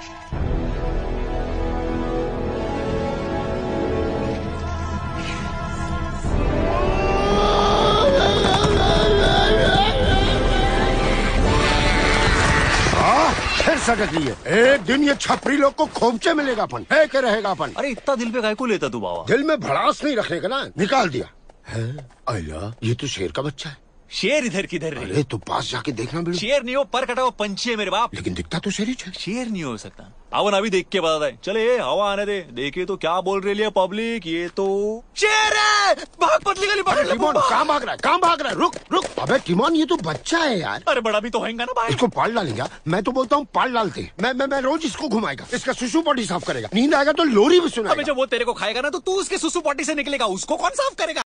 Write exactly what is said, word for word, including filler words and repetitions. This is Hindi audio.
सटक रही है। एक दिन ये छपरी लोग को खोपचे मिलेगा अपन, है के रहेगा अपन। अरे इतना दिल पे काय को लेता तू बाबा? दिल में भड़ास नहीं रखने का ना, निकाल दिया है। अल्लाह, ये तो शेर का बच्चा है। शेर इधर किधर रही? अरे तो पास जाके देखना बिल्कुल। शेर नहीं हो, पर कटा हुआ पंछी है मेरे बाप। लेकिन दिखता तो शेर ही है। शेर नहीं हो सकता। अवन अभी देख के बता है। चले हवा आने दे, देखे तो क्या बोल रही है पब्लिक, ये तो शेर है। भाग पतली गली पकड़ ले। टिमोन कहाँ भाग रहा है, कहाँ भाग रहा है? रुक रुक। अबे टिमोन, ये तो बच्चा है यार। अरे बड़ा भी तो होगा ना भाई। इसको पाल डालेंगे। मैं तो बोलता हूँ पाल डालते। मैं मैं मैं रोज इसको घुमाएगा, इसका सुसु पॉटी साफ करेगा, नींद आएगा तो लोरी भी सुनाएगा। जब वो तेरे को खाएगा ना तो तू उसके सुसु पॉटी से निकलेगा, उसको कौन साफ करेगा?